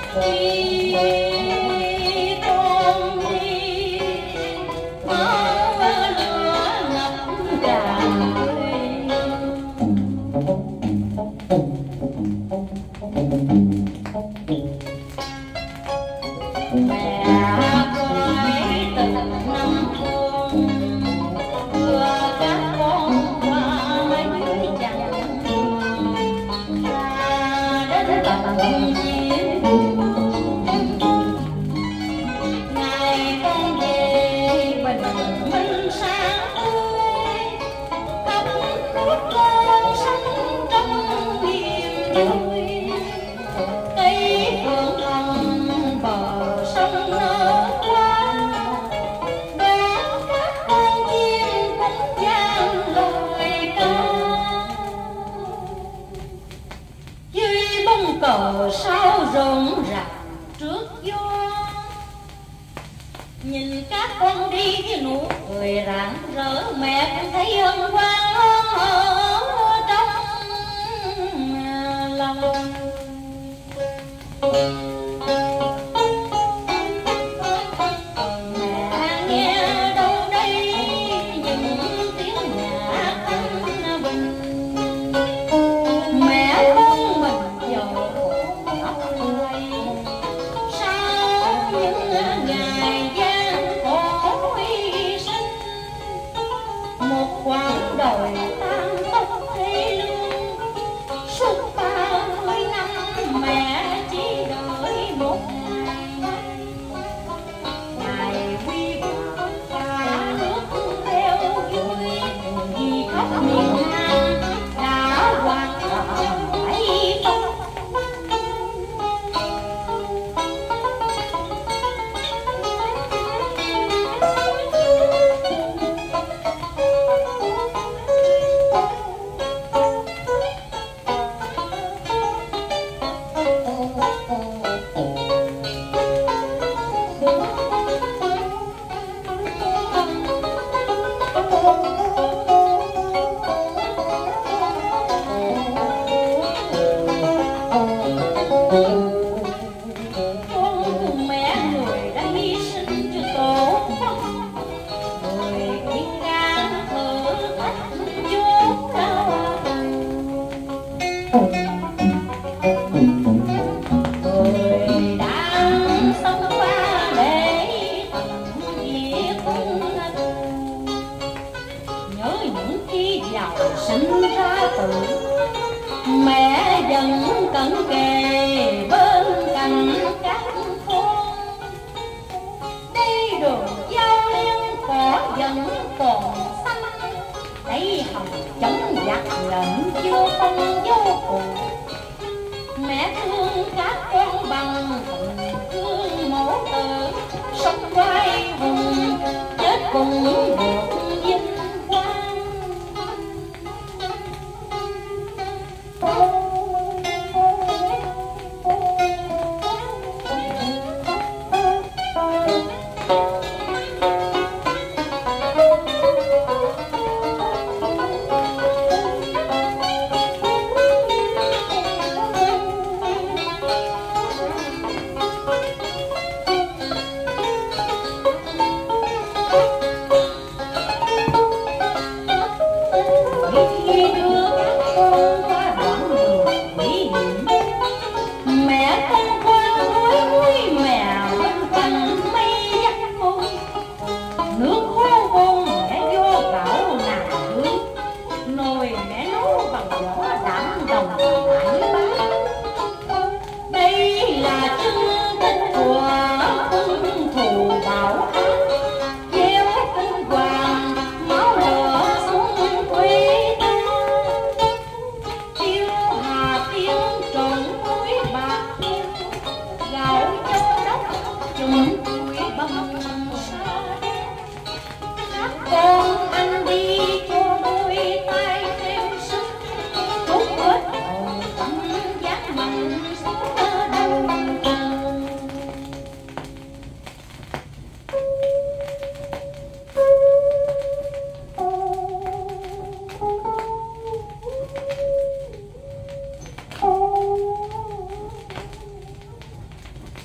cờ sao rộn ràng trước gió, nhìn các con đi với nụ cười rạng rỡ, mẹ cũng thấy hân hoan ở trong lòng. Mẹ nghe đâu đây những tiếng nhạc thanh bình, mẹ con mình giàu quay sau những ngày gian khổ hy sinh, một quãng đời tan tóc thê lương. Suốt 30 năm mẹ chỉ đợi một ngày quy hoàng cả nước theo vui, vì khắp miền Nam đã hoàn thành bảy công. Sinh ra từ mẹ vẫn cận kề bên cạnh các con, đây đường giao liên cỏ vẫn còn xanh, đây hồng chống giặc lợn chưa phân vô cùng. Mẹ thương các con bằng tình thương mẫu tử, sống vai hùng chết cùng được vinh quang.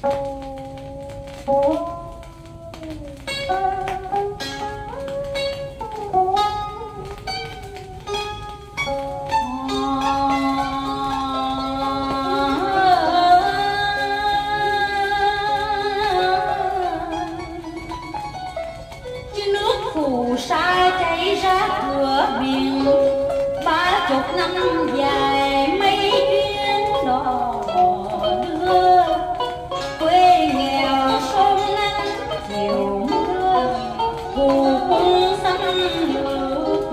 phù sa chảy ra cửa biển, 30 năm dài mấy chuyến đò đưa, quê nghèo sông nắng chiều mưa, phù quân xâm lược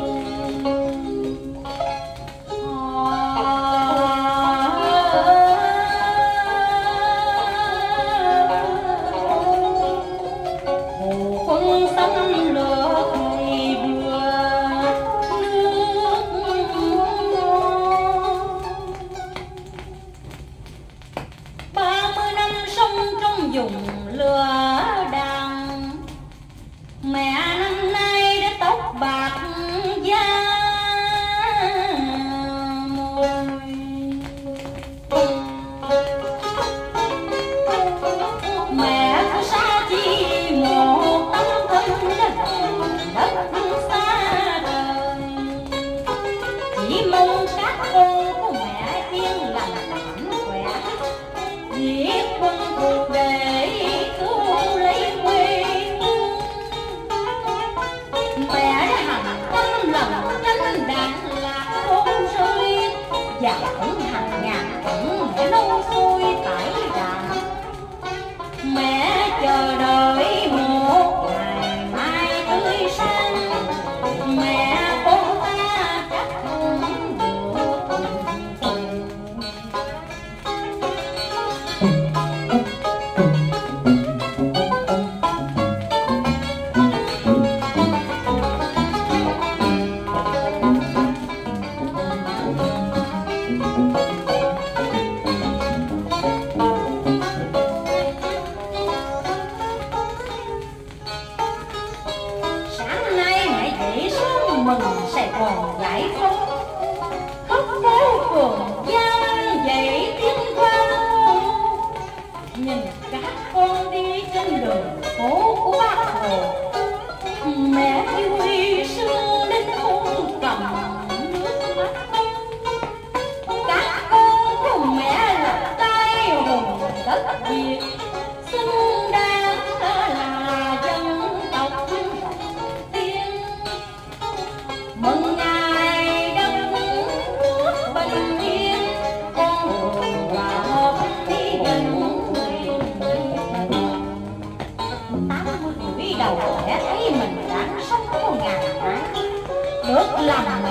quân xâm lược ngày vừa nước 30 năm sống trong vùng lửa đằng, mẹ năm nay đã tóc bạc da môi, mẹ cứ xa chi một tấm thân đất xa đời, chỉ mong các con của mẹ yên lành mạnh khỏe, giết quân thù để cứu lấy quê hương. Mẹ đã hành trăm lần tranh đàn lạc thôn rơi, và cũng hàng ngàn cận mẹ lâu xôi tải đàn. Mẹ chờ đợi một ngày mai tươi sáng, mẹ con ta chắc không được cùng. Sáng nay mẹ dậy sớm mừng Sài Gòn giải phóng, khắp phố phường gian dậy tiếng vang. Nhìn các con đi trên đường phố của Bác Hồ, mẹ vui sương đến không cầm nước mắt. Các con của mẹ lập tay hùng đất Việt, xứng đáng là dân tộc tiên. Mừng ngày đất nước bình yên, con đường hòa hợp đi gần người. 80 tuổi đầu mẹ thấy mình đã sống có ngàn tháng, được làm